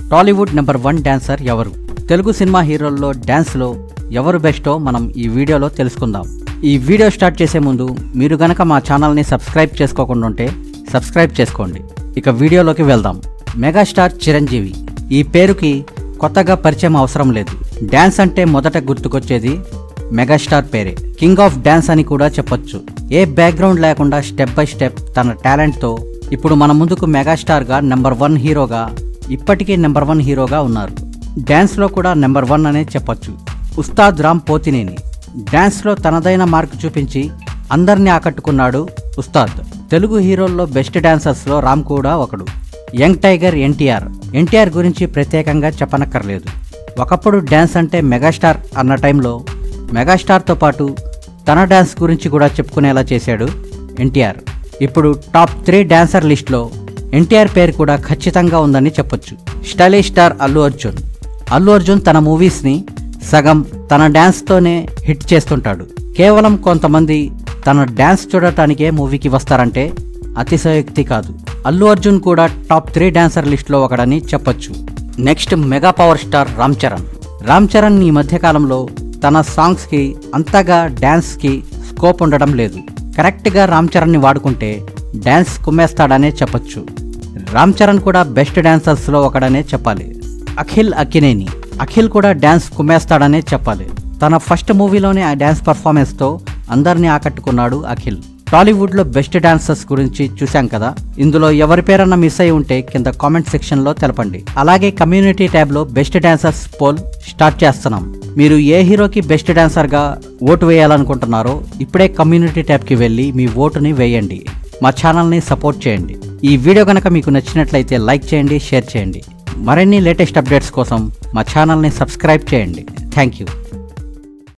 Tollywood number 1 dancer ఎవరు? Telugu cinema హీరోల్లో డాన్స్లో ఎవరు Bairstow మనం ఈ వీడియోలో తెలుసుకుందాం. ఈ వీడియో స్టార్ట్ చేసే ముందు మీరు గనక మా ఛానల్ని సబ్స్క్రైబ్ చేసుకోకుండా ఉంటే సబ్స్క్రైబ్ చేసుకోండి. ఇక వీడియోలోకి వెళ్దాం. మెగాస్టార్ చిరంజీవి. ఈ పేరుకి కొత్తగా పరిచయం అవసరం లేదు. డాన్స్ అంటే మొదట గుర్తుకొచ్చేది మెగాస్టార్ పేరే. కింగ్ ఆఫ్ డాన్స్ అని కూడా చెప్పొచ్చు. ఏ బ్యాక్గ్రౌండ్ లేకుండా స్టెప్ బై స్టెప్ తన టాలెంట్తో ఇప్పుడు మన ముందుకు మెగాస్టార్గా నెంబర్ 1 హీరోగా, ఇప్పటికీ నెంబర్ 1 హీరోగా ఉన్నారు. డ్యాన్స్లో కూడా నెంబర్ 1 అనే చెప్పొచ్చు. ఉస్తాద్ రామ్ పోతినేని. డ్యాన్స్లో తనదైన మార్క్ చూపించి అందరినీ ఆకట్టుకున్నాడు ఉస్తాద్. తెలుగు హీరోల్లో బెస్ట్ డాన్సర్స్లో రామ్ కూడా ఒకడు. యంగ్ టైగర్ ఎన్టీఆర్ గురించి ప్రత్యేకంగా చెప్పనక్కర్లేదు. ఒకప్పుడు డ్యాన్స్ అంటే మెగాస్టార్ అన్న టైంలో మెగాస్టార్తో పాటు తన డ్యాన్స్ గురించి కూడా చెప్పుకునేలా చేశాడు ఎన్టీఆర్. ఇప్పుడు టాప్ 3 డాన్సర్ లిస్ట్లో ఎన్టీఆర్ పేరు కూడా ఖచ్చితంగా ఉందని చెప్పొచ్చు. స్టైలిష్ స్టార్ అల్లు అర్జున్ తన మూవీస్ని సగం తన డ్యాన్స్తోనే హిట్ చేస్తుంటాడు. కేవలం కొంతమంది తన డ్యాన్స్ చూడటానికే మూవీకి వస్తారంటే అతిశయోక్తి కాదు. అల్లు అర్జున్ కూడా టాప్ 3 డాన్సర్ లిస్ట్లో ఒకడని చెప్పొచ్చు. Next mega power star Ram Charan ఈ మధ్యకాలంలో తన సాంగ్స్కి అంతగా డ్యాన్స్కి స్కోప్ ఉండడం లేదు. కరెక్ట్గా రామ్ చరణ్ని వాడుకుంటే డ్యాన్స్ కుమ్మేస్తాడనే చెప్పొచ్చు. రామ్ చరణ్ కూడా బెస్ట్ డాన్సర్స్లో ఒకడనే చెప్పాలి. అఖిల్ కూడా డ్యాన్స్ కుమ్మేస్తాడనే చెప్పాలి. తన ఫస్ట్ మూవీలోనే ఆ డ్యాన్స్ పర్ఫార్మెన్స్తో అందరినీ ఆకట్టుకున్నాడు అఖిల్. టాలీవుడ్లో బెస్ట్ డాన్సర్స్ గురించి చూశాం కదా. ఇందులో ఎవరి పేరన్నా మిస్ అయి ఉంటే కింద కామెంట్ సెక్షన్లో తెలపండి. అలాగే కమ్యూనిటీ ట్యాబ్లో బెస్ట్ డాన్సర్స్ పోల్ స్టార్ట్ చేస్తున్నాం. మీరు ఏ హీరోకి బెస్ట్ డాన్సర్గా ఓటు వేయాలనుకుంటున్నారో ఇప్పుడే కమ్యూనిటీ ట్యాబ్కి వెళ్ళి మీ ఓటుని వేయండి. మా ఛానల్ని సపోర్ట్ చేయండి. ఈ వీడియో కనుక మీకు నచ్చినట్లయితే లైక్ చేయండి, షేర్ చేయండి. మరిన్ని లేటెస్ట్ అప్డేట్స్ కోసం మా ఛానల్ని సబ్స్క్రైబ్ చేయండి. Thank you.